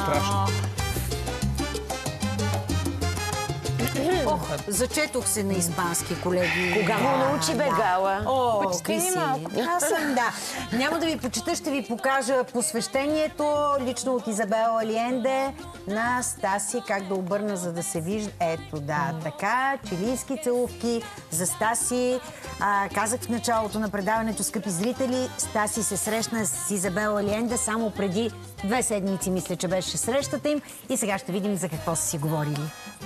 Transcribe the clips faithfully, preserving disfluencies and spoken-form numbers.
Страшно. Ох, зачетох се на испански, колеги. Кога му научи бегала? О, Почти Криси. малко. Аз съм, да. Няма да ви почета, ще ви покажа посвещението, лично от Изабела Алиенде на Стаси, как да обърна, за да се вижда. Ето, да, така, чилийски целувки за Стаси. А, казах в началото на предаването, скъпи зрители, Стаси се срещна с Изабела Алиенде само преди две седмици, мисля, че беше срещата им. И сега ще видим за какво са си говорили.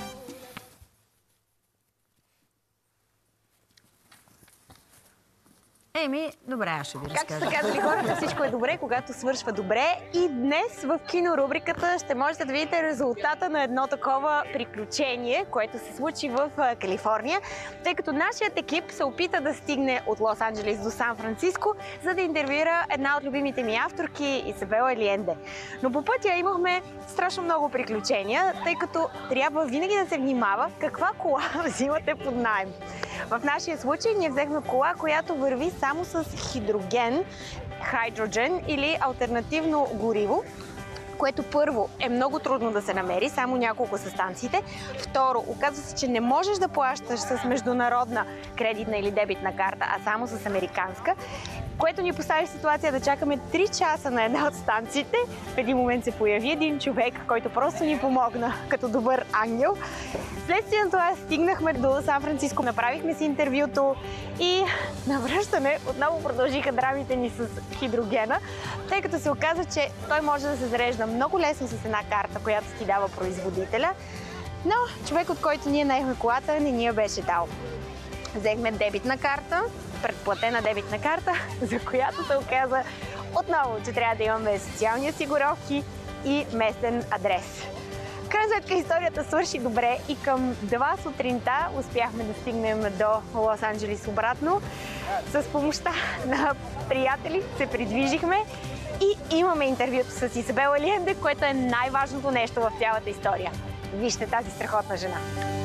Еми, добре, аз ще ви разкажа. Както са казали хората, всичко е добре, когато свършва добре. И днес в кинорубриката ще можете да видите резултата на едно такова приключение, което се случи в Калифорния, тъй като нашият екип се опита да стигне от Лос-Анджелес до Сан-Франциско, за да интервюира една от любимите ми авторки, Изабела Алиенде. Но по пътя имахме страшно много приключения, тъй като трябва винаги да се внимава каква кола взимате под наем. В нашия случай ние взехме кола, която върви само с хидроген, хайдроджен или алтернативно гориво, което първо е много трудно да се намери, само няколко са станциите. Второ, оказва се, че не можеш да плащаш с международна кредитна или дебитна карта, а само с американска, което ни постави в ситуация да чакаме три часа на една от станциите. В един момент се появи един човек, който просто ни помогна като добър ангел. Вследствие на това стигнахме до Сан-Франциско, направихме си интервюто и на връщане отново продължиха драмите ни с хидрогена, тъй като се оказа, че той може да се зарежда много лесно с една карта, която ти дава производителя, но човек, от който ние наехме колата, не ни я беше дал. Взехме дебитна карта, предплатена дебитна карта, за която се оказа отново, че трябва да имаме социални осигуровки и местен адрес. В крайна сметка историята свърши добре и към два сутринта успяхме да стигнем до Лос-Анджелес обратно. С помощта на приятели се придвижихме и имаме интервюто с Изабела Алиенде, което е най-важното нещо в цялата история. Вижте тази страхотна жена.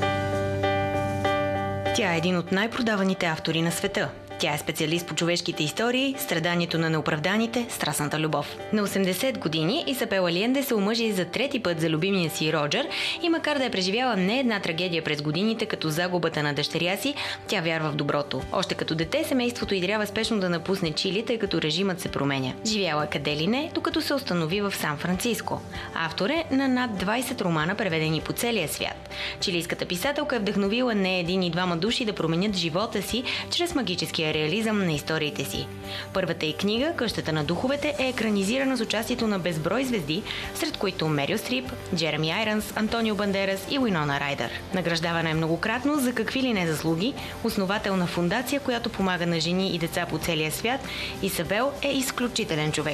Тя е един от най-продаваните автори на света. Тя е специалист по човешките истории, страданието на неоправданите, страстната любов. На осемдесет години Изабела Алиенде се омъжи за трети път за любимия си Роджер и макар да е преживяла не една трагедия през годините, като загубата на дъщеря си, тя вярва в доброто. Още като дете семейството й трябва спешно да напусне Чили, тъй като режимът се променя. Живяла къде ли не, докато се установи в Сан-Франциско. Автор е на над двайсет романа, преведени по целия свят. Чилийската писателка е вдъхновила не един и двама души да променят живота си чрез магическия реализъм на историите си. Първата й книга, Къщата на духовете, е екранизирана с участието на безброй звезди, сред които Мерил Стрип, Джереми Айронс, Антонио Бандерас и Уинона Райдър. Награждавана е многократно за какви ли не заслуги, основател на фундация, която помага на жени и деца по целия свят. Изабел е изключителен човек.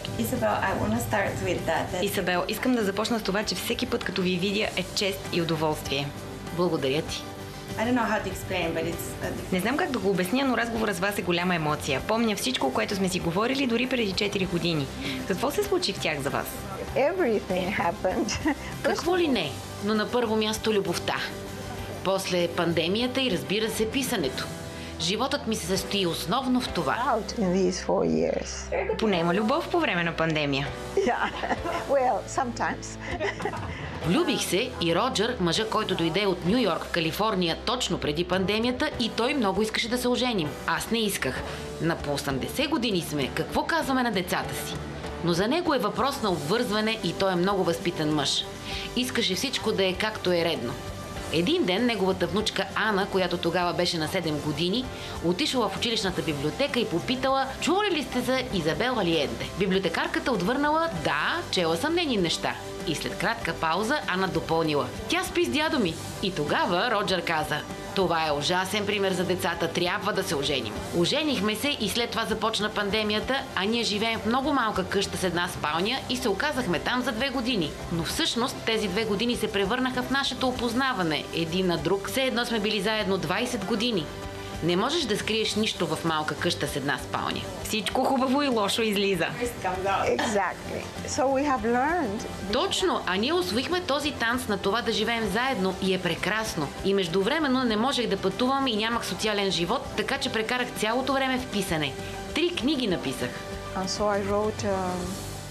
Изабел, искам да започна с това, че всеки път като ви видя е чест и удоволствие. Благодаря ти. Explain, a... Не знам как да го обясня, но разговора с вас е голяма емоция. Помня всичко, което сме си говорили дори преди четири години. Какво се случи в тях за вас? Какво ли не, но на първо място любовта. После пандемията и разбира се писането. Животът ми се състои основно в това. Поне има любов по време на пандемия. Влюбих се и Роджер, мъжа, който дойде от Ню Йорк в Калифорния точно преди пандемията, и той много искаше да се оженим. Аз не исках. На по осемдесет години сме. Какво казваме на децата си? Но за него е въпрос на обвързване и той е много възпитан мъж. Искаше всичко да е както е редно. Един ден неговата внучка Ана, която тогава беше на седем години, отишла в училищната библиотека и попитала: "Чували ли сте за Изабела Алиенде?" Библиотекарката отвърнала: "Да, чела съм нейни неща." И след кратка пауза Ана допълнила: "Тя спи с дядо ми." И тогава Роджер каза: "Това е ужасен пример за децата, трябва да се оженим." Оженихме се и след това започна пандемията, а ние живеем в много малка къща с една спалня и се оказахме там за две години. Но всъщност тези две години се превърнаха в нашето опознаване един на друг. Все едно сме били заедно двайсет години. Не можеш да скриеш нищо в малка къща с една спалня. Всичко хубаво и лошо излиза. Exactly. So we have learned. Точно, а ние усвоихме този танц на това да живеем заедно и е прекрасно. И междувременно не можех да пътувам и нямах социален живот, така че прекарах цялото време в писане. Три книги написах. And so I wrote, uh...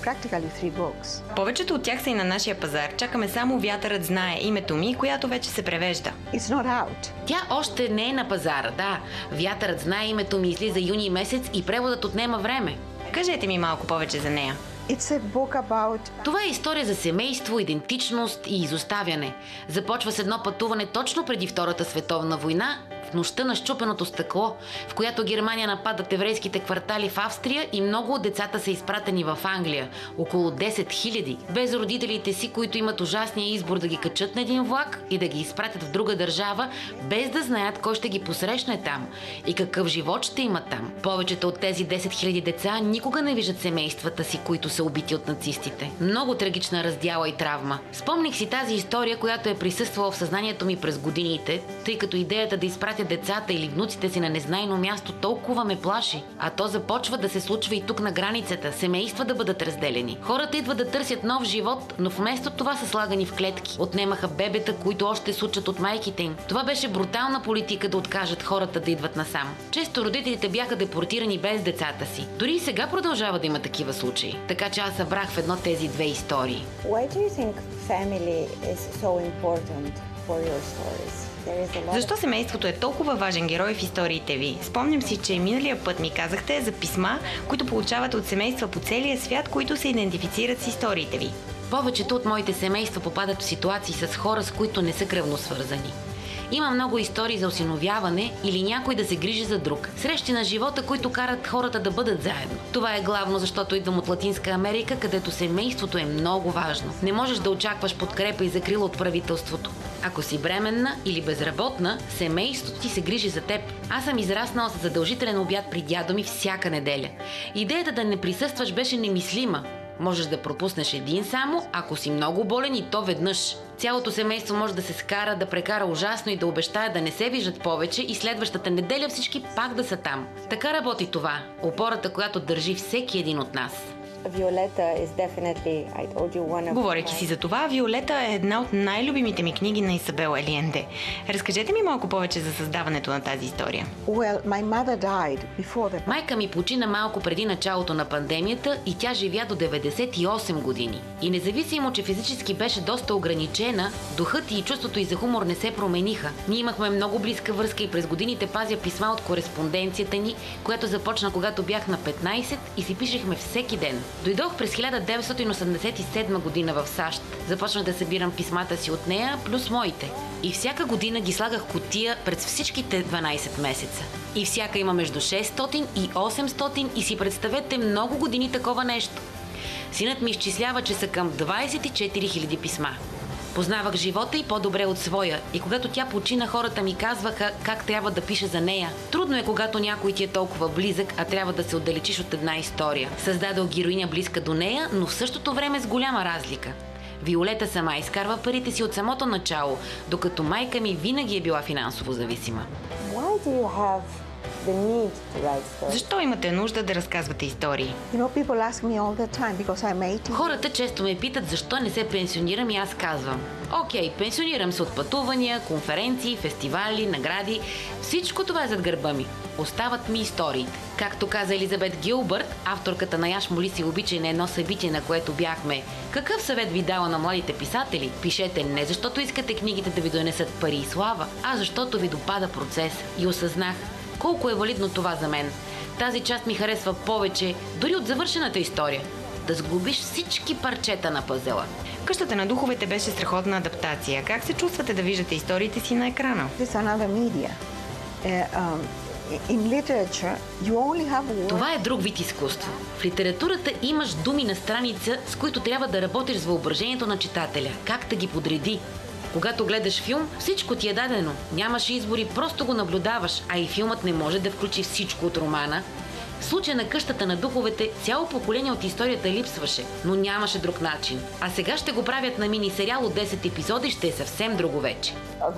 practically three books. Повечето от тях са и на нашия пазар. Чакаме само Вятърът знае името ми, която вече се превежда. It's not out. Тя още не е на пазара, да. Вятърът знае името ми излиза юни месец и преводът отнема време. Кажете ми малко повече за нея. It's a book about... Това е история за семейство, идентичност и изоставяне. Започва с едно пътуване точно преди Втората световна война, в нощта на счупеното стъкло, в която Германия нападат еврейските квартали в Австрия и много от децата са изпратени в Англия. Около десет хиляди. Без родителите си, които имат ужасния избор да ги качат на един влак и да ги изпратят в друга държава, без да знаят кой ще ги посрещне там и какъв живот ще имат там. Повечето от тези десет хиляди деца никога не виждат семействата си, които са убити от нацистите. Много трагична раздяла и травма. Спомних си тази история, която е присъствала в съзнанието ми през годините, тъй като идеята да изпратя децата или внуците си на незнайно място толкова ме плаши. А то започва да се случва и тук на границата. Семейства да бъдат разделени. Хората идват да търсят нов живот, но вместо това са слагани в клетки. Отнемаха бебета, които още сучат от майките им. Това беше брутална политика да откажат хората да идват насам. Често родителите бяха депортирани без децата си. Дори и сега продължава да има такива случаи. Така че аз събрах в едно тези две истории. Why do you think family is so important for your stories? Защо семейството е толкова важен герой в историите ви? Спомням си, че миналия път ми казахте за писма, които получавате от семейства по целия свят, които се идентифицират с историите ви. Повечето от моите семейства попадат в ситуации с хора, с които не са кръвно свързани. Има много истории за осиновяване или някой да се грижи за друг. Срещи на живота, които карат хората да бъдат заедно. Това е главно, защото идвам от Латинска Америка, където семейството е много важно. Не можеш да очакваш подкрепа и закрила от правителството. Ако си бременна или безработна, семейството ти се грижи за теб. Аз съм израснала с задължителен обяд при дядо ми всяка неделя. Идеята да не присъстваш беше немислима. Можеш да пропуснеш един само, ако си много болен и то веднъж. Цялото семейство може да се скара, да прекара ужасно и да обещае да не се виждат повече и следващата неделя всички пак да са там. Така работи това. Опората, която държи всеки един от нас. Violetta is definitely, I told you, one of... Говорейки си за това, Виолета е една от най-любимите ми книги на Изабел Алиенде. Разкажете ми малко повече за създаването на тази история. Well, my mother died before the... Майка ми почина малко преди началото на пандемията и тя живя до деветдесет и осем години. И независимо, че физически беше доста ограничена, духът и чувството й за хумор не се промениха. Ние имахме много близка връзка и през годините пазя писма от кореспонденцията ни, която започна когато бях на петнайсет и си пишехме всеки ден. Дойдох през хиляда деветстотин осемдесет и седма година в САЩ. Започнах да събирам писмата си от нея, плюс моите. И всяка година ги слагах кутия през всичките дванайсет месеца. И всяка има между шестстотин и осемстотин и си представете много години такова нещо. Синът ми изчислява, че са към двайсет и четири хиляди писма. Познавах живота и по-добре от своя. И когато тя почина, хората ми казваха как трябва да пиша за нея. Трудно е, когато някой ти е толкова близък, а трябва да се отдалечиш от една история. Създадох героиня близка до нея, но в същото време с голяма разлика. Виолета сама изкарва парите си от самото начало, докато майка ми винаги е била финансово зависима. Why do you have the need to write stories? Защо имате нужда да разказвате истории? You know, people ask me all the time because I'm eighty. Хората често ме питат защо не се пенсионирам и аз казвам: окей, пенсионирам се от пътувания, конференции, фестивали, награди. Всичко това е зад гърба ми. Остават ми историите. Както каза Елизабет Гилбърт, авторката на Яш моли си обичай на едно събитие, на което бяхме: какъв съвет ви дала на младите писатели? Пишете не защото искате книгите да ви донесат пари и слава, а защото ви допада процес. И осъзнах колко е валидно това за мен. Тази част ми харесва повече дори от завършената история. Да сглобиш всички парчета на пъзела. Къщата на духовете беше страхотна адаптация. Как се чувствате да виждате историите си на екрана? This is another media. Uh, um, in literature, you only have words. Това е друг вид изкуство. В литературата имаш думи на страница, с които трябва да работиш с въображението на читателя. Как да ги подреди? Когато гледаш филм, всичко ти е дадено. Нямаш избори, просто го наблюдаваш, а и филмът не може да включи всичко от романа. В случая на къщата на духовете, цяло поколение от историята липсваше, но нямаше друг начин. А сега ще го правят на мини-сериал от десет епизода и ще е съвсем друго вече.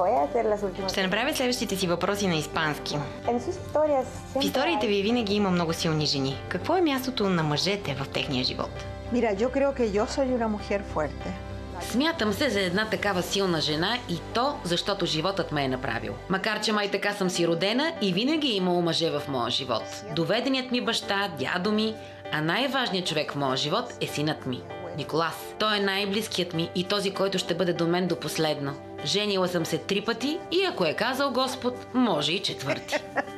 Ще направя следващите си въпроси на испански. En sus historias В историите ви винаги има много силни жени. Какво е мястото на мъжете в техния живот? Mira, yo creo que yo soy una mujer fuerte. Смятам се за една такава силна жена и то, защото животът ме е направил. Макар че май така съм си родена и винаги е имало мъже в моя живот. Доведеният ми баща, дядо ми, А най-важният човек в моя живот е синът ми, Николас. Той е най-близкият ми и този, който ще бъде до мен до последно. Женила съм се три пъти и ако е казал Господ, може и четвърти.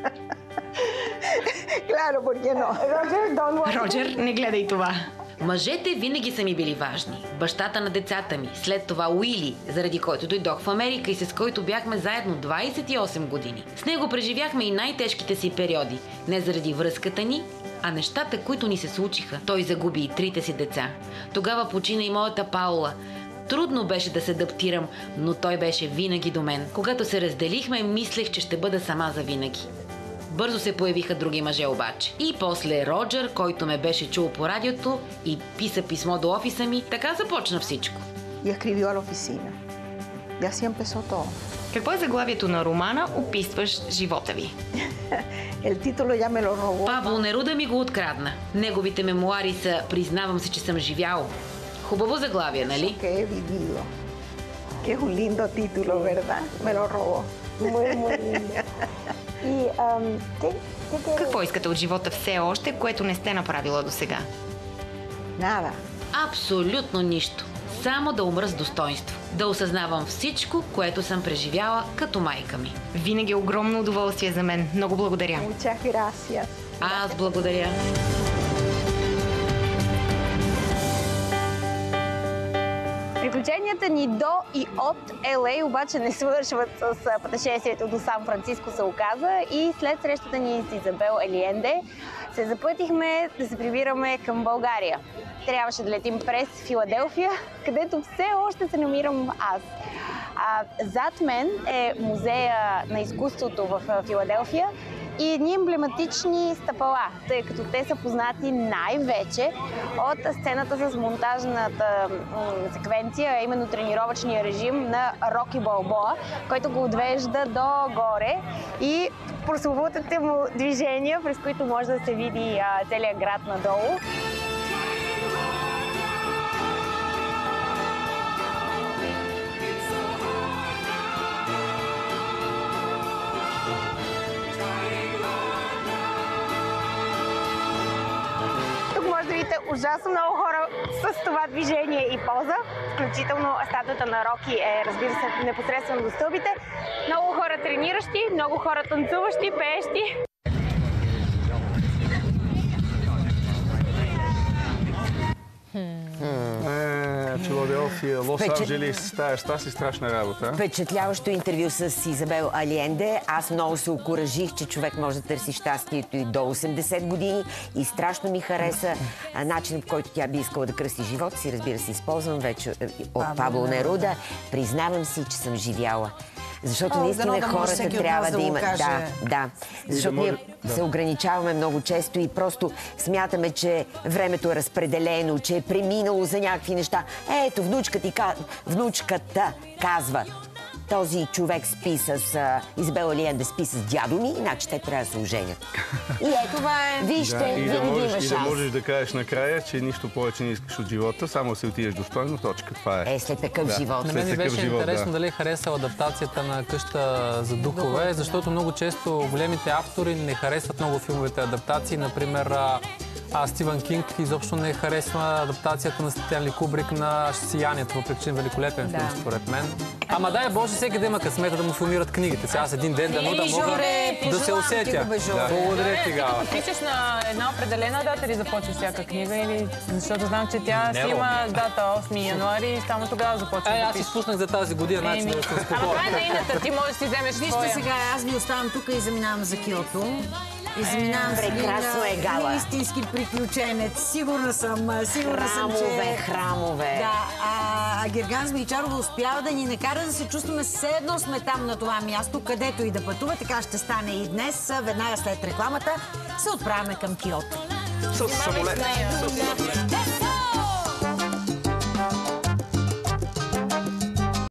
Claro, ¿por qué no? Roger, don't worry. Роджер, не гледай това. Мъжете винаги са ми били важни. Бащата на децата ми, след това Уили, заради който дойдох в Америка и с който бяхме заедно двадесет и осем години. С него преживяхме и най-тежките си периоди. Не заради връзката ни, а нещата, които ни се случиха. Той загуби и трите си деца. Тогава почина и моята Паула. Трудно беше да се адаптирам, но той беше винаги до мен. Когато се разделихме, мислех, че ще бъда сама завинаги. Бързо се появиха други мъже обаче. И после Роджер, който ме беше чул по радиото и писа писмо до офиса ми, така започна всичко. Y escribió a la oficina. Y así empezó todo. Какво е заглавието на романа "Описваш живота ви"? El título ya me lo robó. Пабло Неруда ми го открадна. Неговите мемуари са "Признавам се, че съм живял". Хубаво заглавие, нали? Que he vivido. Que es un lindo título, ¿verdad? Me lo robó. Muy, muy lindo. Y, um, ¿qué, qué te... Какво искате от живота все още, което не сте направила до сега? Nada. Абсолютно нищо. Само да умра с достоинство. Да осъзнавам всичко, което съм преживяла като майка ми. Винаги е огромно удоволствие за мен. Много благодаря. Muchas gracias. Аз благодаря. Приключенията ни до и от Ел Ей обаче не свършват с пътешествието до Сан Франциско, се оказа, и след срещата ни с Изабел Алиенде се запътихме да се прибираме към България. Трябваше да летим през Филаделфия, където все още се намирам аз. А, зад мен е музея на изкуството в Филаделфия и едни емблематични стъпала, тъй като те са познати най-вече от сцената с монтажната секвенция, а именно тренировъчния режим на Роки Балбоа, който го отвежда догоре, и прословутите му движения, през които може да се види а, целият град надолу. Ужасно много хора с това движение и поза, включително статуята на Роки е, разбира се, непосредствено до стълбите. Много хора трениращи, много хора танцуващи, пеещи. Филаделфия, Лос-Анджелис, тая Стаси, страшна работа. Впечатляващо интервю с Изабел Алиенде. Аз много се окуражих, че човек може да търси щастието и до осемдесет години, и страшно ми хареса начинът, по който тя би искала да кръсти живота си. Разбира се, използвам вече от Пабло Неруда. Признавам си, че съм живяла. Защото О, наистина да хората трябва да, да имат. Да, да. Защото да може... ние да. се ограничаваме много често и просто смятаме, че времето е разпределено, че е преминало за някакви неща. Ето, внучка ти, внучката казва: този човек спи с uh, Изабел Алиенде, спи с дядо ми, иначе те трябва да се оженят. И ето, това е. Вижте, да, и да можеш, има и да можеш да кажеш накрая, че нищо повече не искаш от живота, само да се отидеш достойно, точка. Това е. Е, след такъв да. живот. На мен ми беше живот, интересно да. дали харесал адаптацията на Къща за духове, защото много често големите автори не харесват много филмовите адаптации. Например, а Стивън Кинг изобщо не харесва адаптацията на Стенли Кубрик на Сиянието, въпреки че е великолепен филм, според мен. Ама дай Боже, всеки да има късмета да му филмират книгите. Сега с един ден дано да мога да се усетя. Благодаря ти, Гала. Пишеш на една определена дата или започваш всяка книга? Или... Защото знам, че тя си има дата осми януари и само тогава започва Е, да аз пишеш. изпуснах за тази година, значи да съм спокоен. Ама това е нейната, ти можеш да си вземеш Вижте своя. сега, аз ви оставам тук и заминавам за Киото. И заминавам с Прекрасно е, Гала. истински приключенец. Сигурна съм, сигурна съм, че... Храмове, храмове. Да, а Герган Звичарова успява да ни накара да се чувстваме все едно сме там на това място, където и да пътува. Така ще стане и днес, веднага след рекламата, се отправяме към Киото. С самолет.